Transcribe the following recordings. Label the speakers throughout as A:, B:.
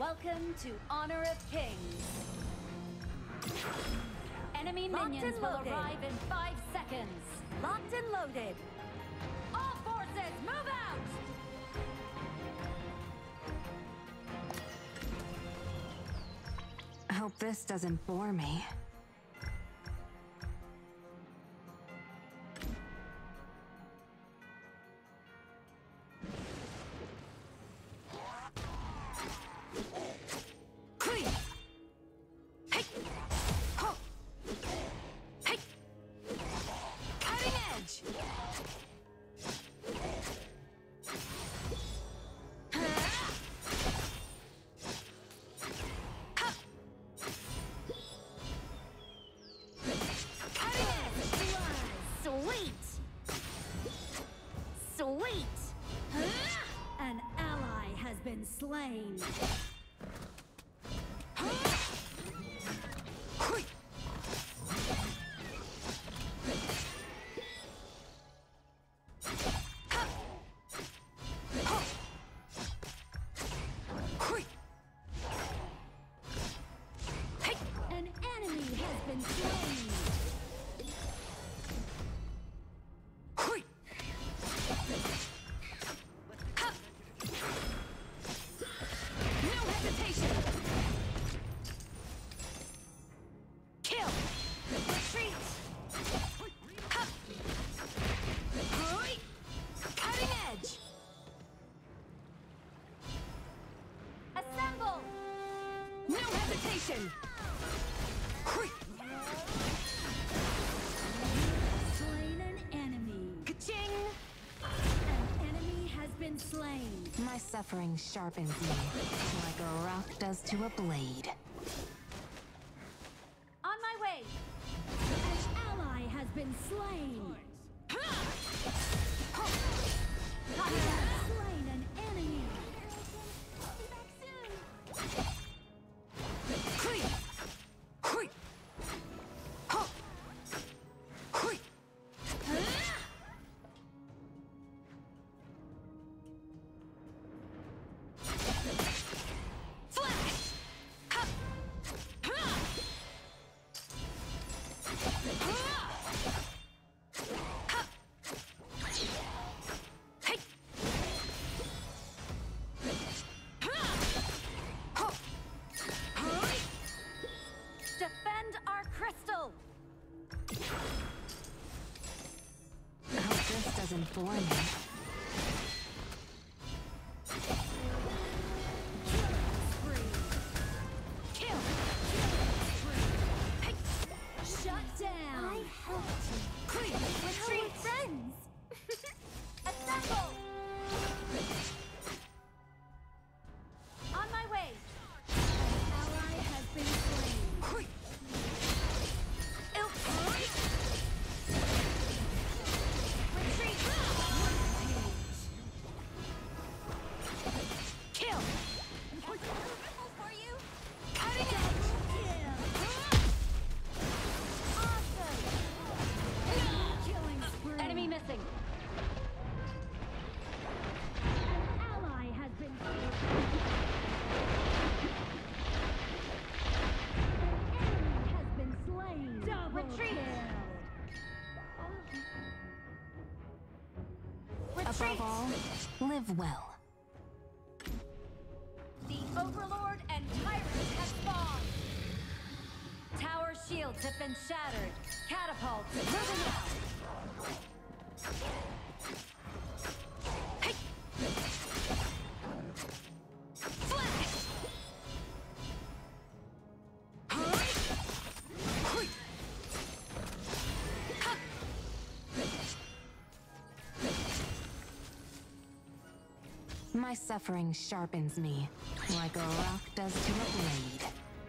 A: Welcome to Honor of Kings. Enemy minions will arrive in 5 seconds.
B: Locked and loaded.
A: All forces, move out!
C: I hope this doesn't bore me.
A: An ally has been slain. An enemy has been slain.
C: No hesitation!
A: Slain an enemy.
C: Ka-ching!
A: An enemy has been slain.
C: My suffering sharpens me, like a rock does to a blade.
A: On my way. An ally has been slain. Slain an enemy. Defend our crystal!
C: I hope this doesn't bore me.
A: Shut down!
B: I helped you.
A: Retreat!
B: Friends!
A: Assemble! On my way! An ally has been slain. Retreat!
C: Kill!
A: For you?
C: Cutting edge!
A: Awesome! Killing spree. Enemy missing. An ally has been slain. An enemy has been slain. Double retreat. Retreat.
C: Above all, live well.
A: The Overlord and Tyrant have spawned. Tower shields have been shattered. Catapults moving out.
C: My suffering sharpens me, like a rock does to a blade.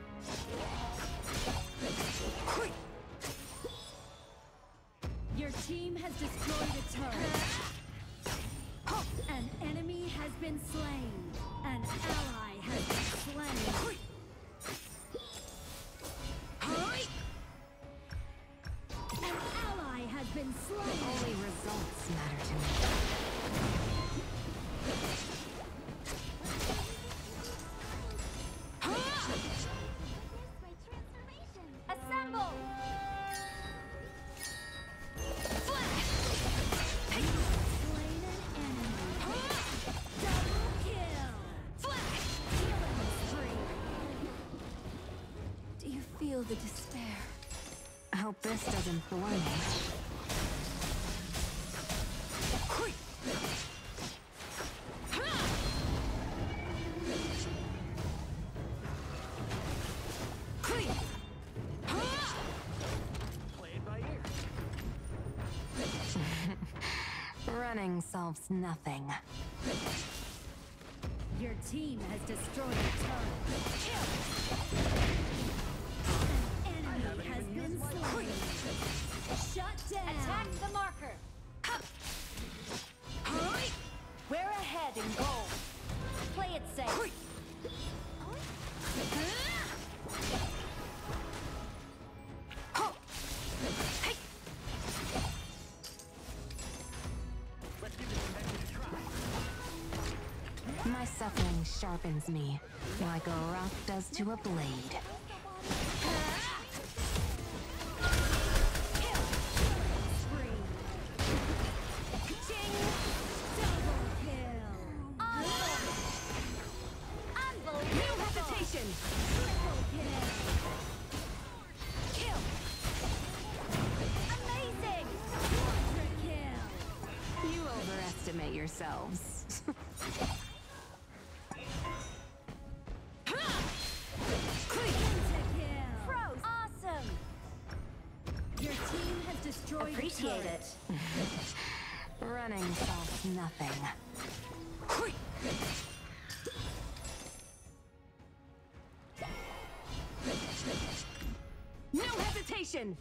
A: Your team has destroyed a turret. An enemy has been slain. An ally has been slain. An ally has been slain.
C: Only results matter to me.
B: the despair.
C: Hope this doesn't bore me. Running solves nothing.
A: Your team has destroyed a turret. An enemy has been slain. Shut down.
B: Attack the marker. We're ahead in goal. Play it safe.
C: My suffering sharpens me, like a rock does to a blade.
A: Spree. Double kill.
B: Unbelievable. No hesitation.
A: Triple kill.
B: Kill. Amazing.
A: Quadra kill.
C: You overestimate yourselves.
A: Pentakill.
B: Froze. Awesome.
A: Your team has destroyed a
B: Appreciate
A: turret.
B: it.
C: Running solves nothing.
B: No hesitation.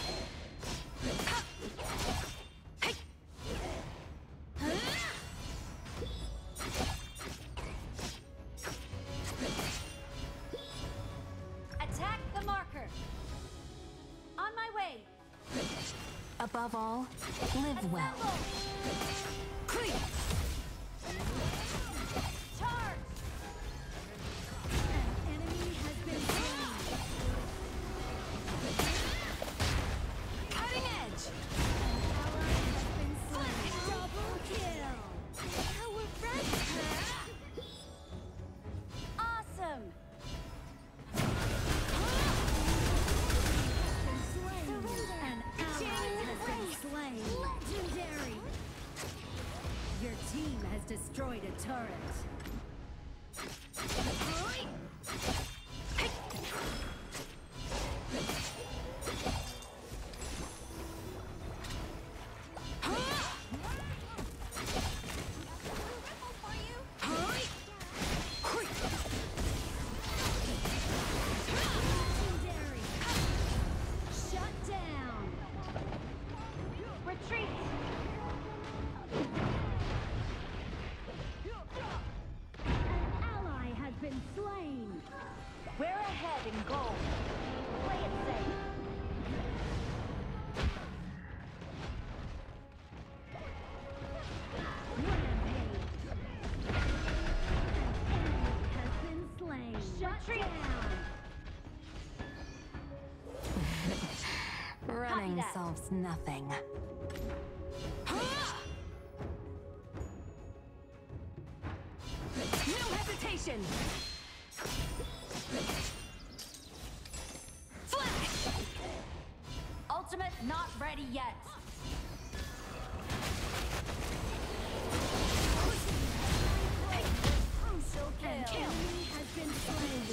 B: Attack the marker. On my way.
C: Above all, live well.
B: Assemble. Charge.
A: An enemy has been slain.
B: Cutting edge.
A: An ally has been slain. Double kill.
B: We're friends. Awesome.
A: Been slain. An ally has been slain. Legendary. Your team has destroyed a turret. Legendary. Shut down.
B: Retreat.
A: An ally has been slain.
B: We're ahead in goal. Play it safe.
A: Rampage. An enemy has been slain. Shut
B: Retreat.
A: down.
C: Running
B: that.
C: solves nothing.
B: No hesitation. Flash. Ultimate not ready yet. Crucial
A: An
B: kill.
A: enemy has been slain.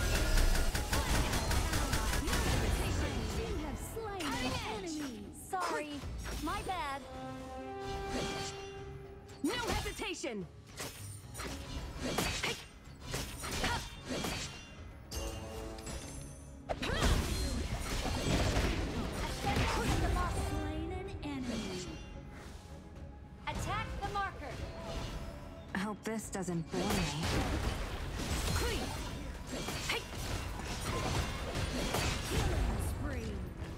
A: You have slain
B: Cutting
A: an
B: edge.
A: enemy.
B: Sorry, my bad. No hesitation.
A: Slain an enemy.
B: Attack the marker.
C: Hope this doesn't bore me.
A: Killing spree.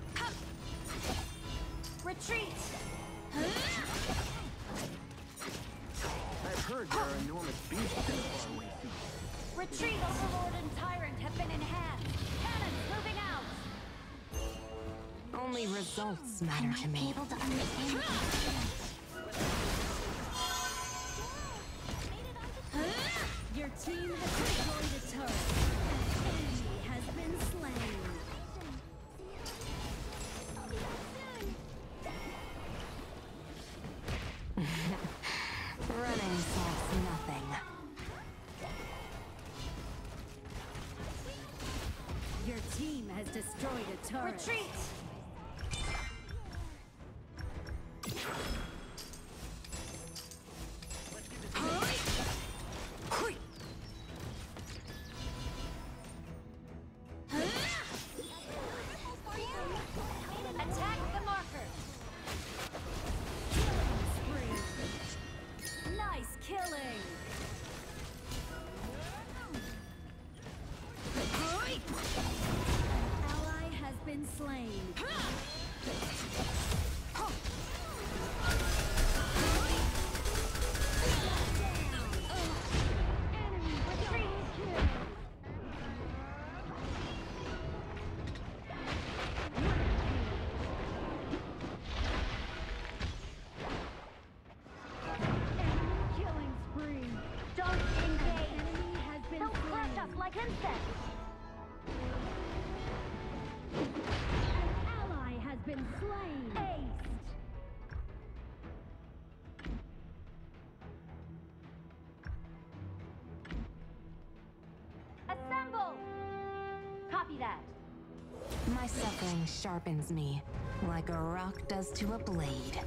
B: Retreat.
D: I've heard there are enormous beasts in the faraway sea.
B: Retreat, Overlord and Tyrant have been enhanced. Cannons moving out.
C: Only results matter to me.
B: Able to understand.
A: Your team has destroyed a turret. An enemy has been slain. a turret.
B: Retreat! Attack the marker!
A: Nice killing! An ally has been slain. Killing spree.
B: Don't
A: An
B: engage!
A: enemy has been
B: They'll crush
A: slain.
B: us like insects!
A: An ally has been slain.
B: Aced! Assemble! Copy that.
C: My suffering sharpens me, like a rock does to a blade.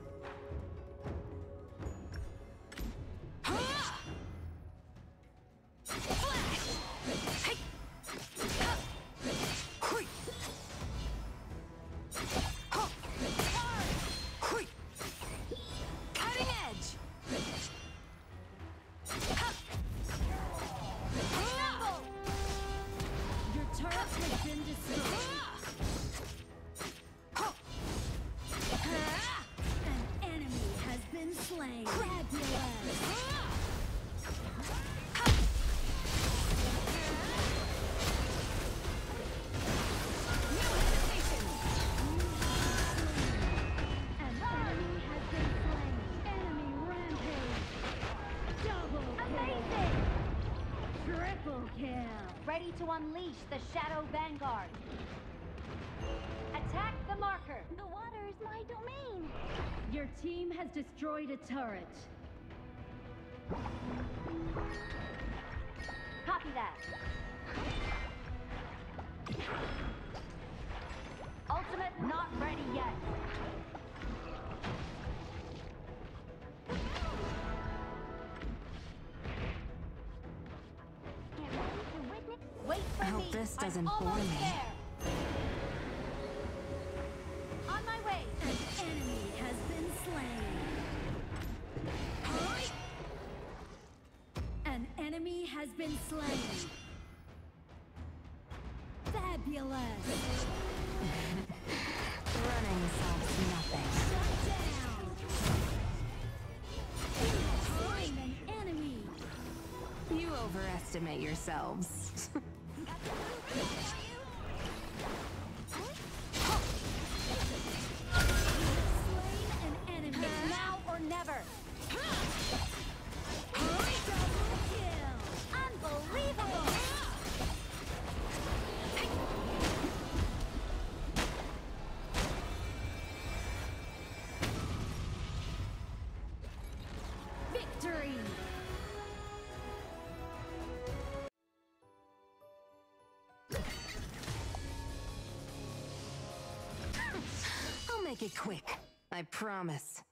C: Cutting edge!
B: Assemble!
A: Your turret has been destroyed. An enemy has been slain. Fabulous. An enemy has been slain. Enemy rampage. Double
B: Amazing!
A: kill. Triple kill.
B: Ready to unleash the Shadow Vanguard. Attack the marker. The water is my domain.
A: Your team has destroyed a turret.
B: Copy that. Ultimate not ready yet. Wait for
C: I hope
B: me.
C: this
B: I'm
C: doesn't bore
B: almost
C: me.
B: there. On my way.
A: An enemy has been slain. An enemy has been slain. Fabulous.
C: Running solves nothing.
A: Shut down. Slain an enemy.
C: You overestimate yourselves.
A: Slain an enemy.
B: It's now or never.
A: Double kill.
B: Unbelievable.
A: Victory.
C: I'll make it quick. I promise.